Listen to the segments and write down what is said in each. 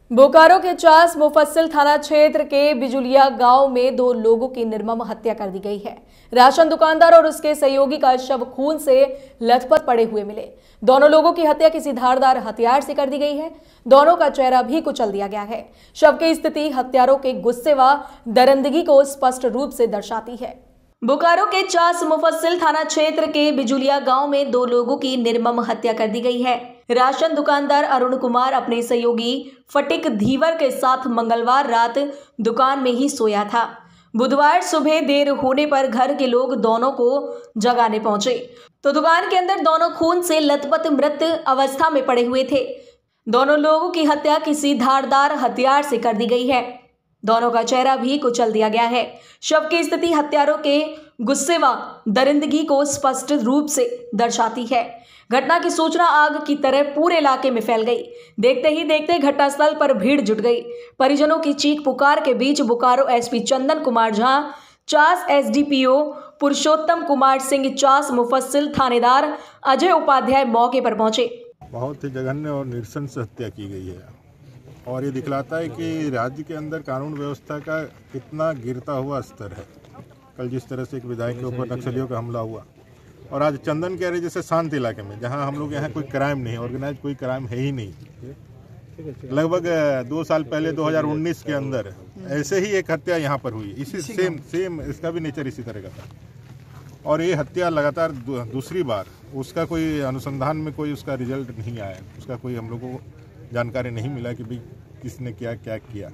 बोकारो के चास मुफस्सिल थाना क्षेत्र के बिजुलिया गांव में 2 लोगों की निर्मम हत्या कर दी गई है। राशन दुकानदार और उसके सहयोगी का शव खून से लथपथ पड़े हुए मिले। दोनों लोगों की हत्या किसी धारदार हथियार से कर दी गई है। दोनों का चेहरा भी कुचल दिया गया है। शव की स्थिति हत्यारों के गुस्से व दरिंदगी को स्पष्ट रूप से दर्शाती है। बोकारो के चास मुफस्सिल थाना क्षेत्र के बिजुलिया गांव में 2 लोगों की निर्मम हत्या कर दी गई है। राशन दुकानदार अरुण कुमार अपने सहयोगी फटिक धीवर के साथ मंगलवार रात दुकान में ही सोया था। बुधवार सुबह देर होने पर घर के लोग दोनों को जगाने पहुंचे तो दुकान के अंदर दोनों खून से लथपथ मृत अवस्था में पड़े हुए थे। दोनों लोगों की हत्या किसी धारदार हथियार से कर दी गई है। दोनों का चेहरा भी कुचल दिया गया है। शव की स्थिति हत्यारों के गुस्से व दरिंदगी को स्पष्ट रूप से दर्शाती है। घटना की सूचना आग की तरह पूरे इलाके में फैल गई। देखते ही देखते घटनास्थल पर भीड़ जुट गई। परिजनों की चीख पुकार के बीच बोकारो एसपी चंदन कुमार झा, चास एसडीपीओ पुरुषोत्तम कुमार सिंह, चास मुफस्सिल थानेदार अजय उपाध्याय मौके पर पहुंचे। बहुत ही जघन्य और नृशंस हत्या की गई है और ये दिखलाता है कि राज्य के अंदर कानून व्यवस्था का कितना गिरता हुआ स्तर है। कल जिस तरह से एक विधायक के ऊपर नक्सलियों का हमला हुआ और आज चंदन कह रहे जैसे शांत इलाके में, जहां हम लोग यहाँ कोई क्राइम नहीं, ऑर्गेनाइज कोई क्राइम है ही नहीं। लगभग 2 साल पहले 2019 के अंदर ऐसे ही एक हत्या यहाँ पर हुई, इसी सेम इसका भी नेचर इसी तरह का था। और ये हत्या लगातार दूसरी बार, उसका कोई अनुसंधान में कोई उसका रिजल्ट नहीं आया, उसका कोई हम लोग को जानकारी नहीं मिला कि भाई किसने क्या किया।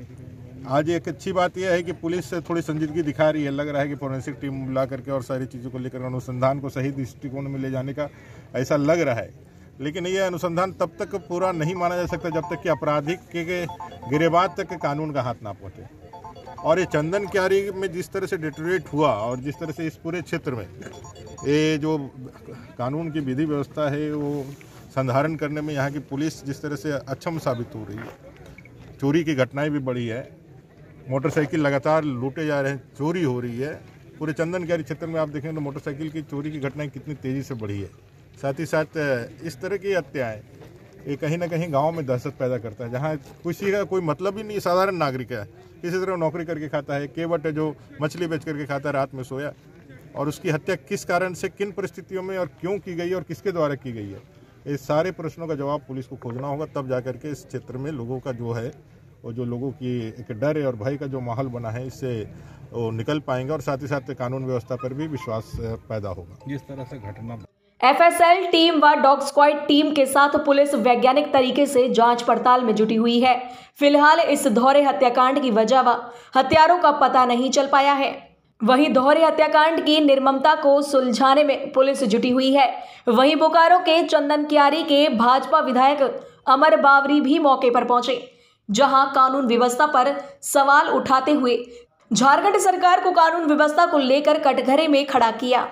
आज एक अच्छी बात यह है कि पुलिस थोड़ी संजीदगी दिखा रही है। लग रहा है कि फोरेंसिक टीम बुला करके और सारी चीज़ों को लेकर अनुसंधान को सही दृष्टिकोण में ले जाने का ऐसा लग रहा है। लेकिन ये अनुसंधान तब तक पूरा नहीं माना जा सकता जब तक कि आपराधिक के गिरेबाज तक कानून का हाथ ना पहुँचे। और ये चंदन क्यारी में जिस तरह से डिटोरेट हुआ और जिस तरह से इस पूरे क्षेत्र में ये जो कानून की विधि व्यवस्था है वो संधारण करने में यहाँ की पुलिस जिस तरह से अक्षम साबित हो रही है। चोरी की घटनाएं भी बढ़ी है, मोटरसाइकिल लगातार लूटे जा रहे हैं, चोरी हो रही है। पूरे चंदन क्यारी क्षेत्र में आप देखें तो मोटरसाइकिल की चोरी की घटनाएं कितनी तेज़ी से बढ़ी है। साथ ही साथ इस तरह की हत्याएं ये कहीं ना कहीं गाँव में दहशत पैदा करता है, जहाँ किसी का कोई मतलब ही नहीं, साधारण नागरिक है, किसी तरह नौकरी करके खाता है, केवट है जो मछली बेच करके खाता है, रात में सोया, और उसकी हत्या किस कारण से, किन परिस्थितियों में और क्यों की गई और किसके द्वारा की गई है, ये सारे प्रश्नों का जवाब पुलिस को खोजना होगा। तब जाकर के इस क्षेत्र में लोगों का जो है और जो लोगों की एक डर और भय का जो माहौल बना है इससे वो निकल पाएंगे और साथ ही साथ कानून व्यवस्था पर भी विश्वास पैदा होगा। जिस तरह से घटना एफएसएल टीम व डॉग स्क्वाड टीम के साथ पुलिस वैज्ञानिक तरीके से जांच पड़ताल में जुटी हुई है। फिलहाल इस दोहरे हत्याकांड की वजह व हत्यारों का पता नहीं चल पाया है। वहीं दोहरे हत्याकांड की निर्ममता को सुलझाने में पुलिस जुटी हुई है। वहीं बोकारो के चंदन क्यारी के भाजपा विधायक अमर बावरी भी मौके पर पहुंचे, जहां कानून व्यवस्था पर सवाल उठाते हुए झारखंड सरकार को कानून व्यवस्था को लेकर कटघरे में खड़ा किया।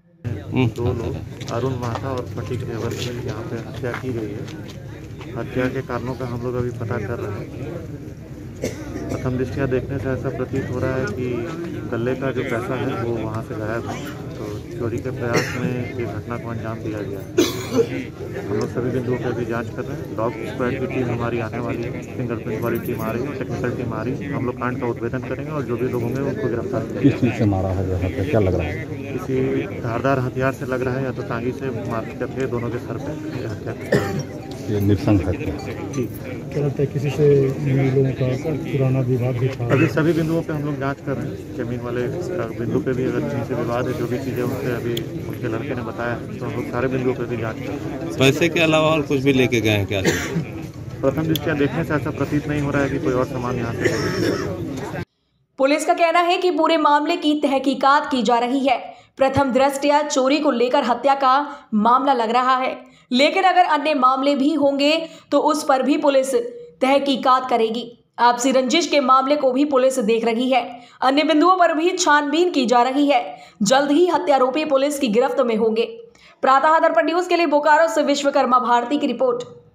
2 लोग अरुण माथा और फटिक धीवर की यहाँ पे हत्या की गई है। हत्या के कारणों का हम लोग अभी पता कर रहे हैं। प्रथम दृष्टया देखने से ऐसा प्रतीत हो रहा है कि गले का जो पैसा है वो वहाँ से गायब है, तो चोरी के प्रयास में ये घटना को अंजाम दिया गया है। हम लोग सभी बिंदुओं पर भी जांच कर रहे हैं। डॉग स्क्वाड की टीम हमारी आने वाली है, फिंगरप्रिंट वाली टीम आ रही है, टेक्निकल टीम आ रही है। हम लोग कांड का उद्भेदन करेंगे और जो भी लोग होंगे उनको गिरफ्तार करेंगे। किस चीज़ से मारा है, यहाँ पे क्या लग रहा है? किसी धारदार हथियार से लग रहा है या तो टांगी से मार करके दोनों के सर पे हत्या कर। ये नृशंस हत्या ठीक क्या लगता है किसी से लोगों का पुराना विवाद भी था? अभी सभी बिंदुओं पे हम लोग जांच कर रहे हैं। जमीन वाले बिंदु पे भी अगर किसी से विवाद है, जो भी चीज़ें उनसे अभी उनके लड़के ने बताया, तो हम लोग सारे बिंदुओं पे भी जांच कर रहे हैं। पैसे के अलावा और कुछ भी लेके गए हैं क्या? प्रथम दृष्टया देखने से ऐसा प्रतीत नहीं हो रहा है कि कोई और सामान यहाँ से। पुलिस का कहना है कि पूरे मामले की तहकीकात की जा रही है। प्रथम दृष्टया चोरी को लेकर हत्या का मामला लग रहा है, लेकिन अगर अन्य मामले भी होंगे तो उस पर भी पुलिस तहकीकात करेगी। आपसी रंजिश के मामले को भी पुलिस देख रही है। अन्य बिंदुओं पर भी छानबीन की जा रही है। जल्द ही हत्यारोपी पुलिस की गिरफ्त में होंगे। प्रातः दर्पण न्यूज के लिए बोकारो से विश्वकर्मा भारती की रिपोर्ट।